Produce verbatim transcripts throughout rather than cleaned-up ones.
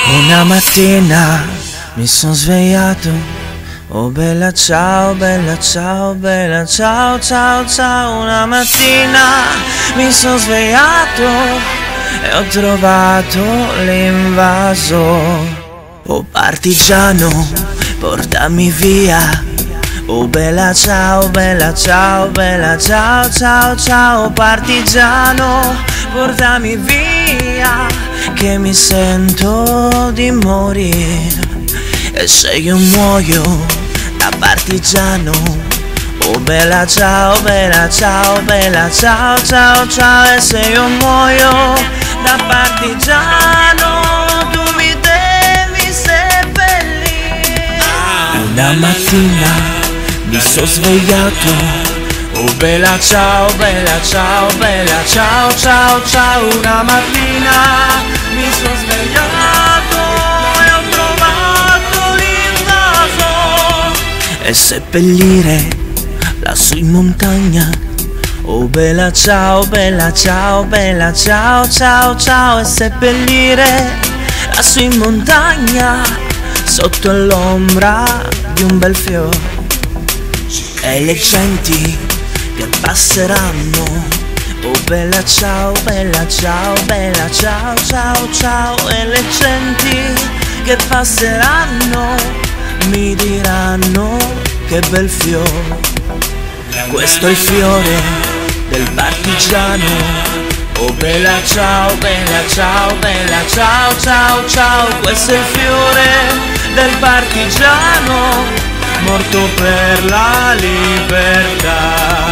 Una mattina mi sono svegliato, oh bella ciao, bella ciao, bella ciao, ciao, ciao. Una mattina mi sono svegliato e ho trovato l'invaso. Oh partigiano, portami via. Oh bella ciao, bella ciao, bella ciao, ciao, ciao. Partigiano, portami via, che mi sento di morire. E se io muoio da partigiano, oh bella ciao, bella ciao, bella ciao, ciao, ciao. E se io muoio da partigiano, tu mi devi seppellire. Una mattina mi sono svegliato, oh bella ciao, bella ciao, bella ciao, ciao, ciao. Una mattina mi sono svegliato e ho trovato l'invaso. E seppellire lassù in montagna, oh bella ciao, bella ciao, bella ciao, ciao, ciao. E seppellire lassù in montagna, sotto l'ombra di un bel fiore. E le genti che passeranno, oh bella ciao, bella ciao, bella ciao, ciao, ciao. E le genti che passeranno mi diranno che bel fiore. Questo è il fiore del partigiano, oh bella ciao, bella ciao, bella ciao, ciao, ciao. Questo è il fiore del partigiano, morto per la libertà.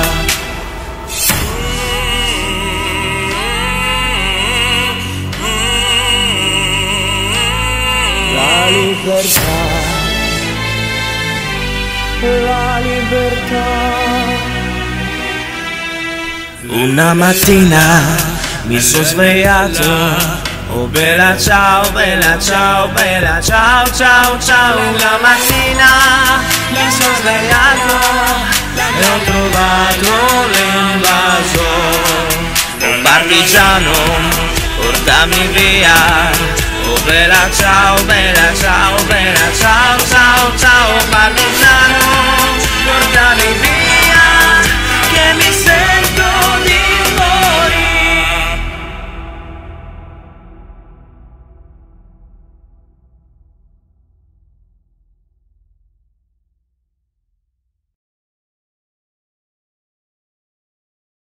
La libertà, la libertà. Una mattina mi sono svegliato, oh bella ciao, bella ciao, bella ciao, ciao, ciao. Una mattina mi sono svegliato e ho trovato l'invaso. Oh partigiano, portami via. Oh bella ciao, bella ciao, bella ciao, ciao, ciao. Partigiano, portami via.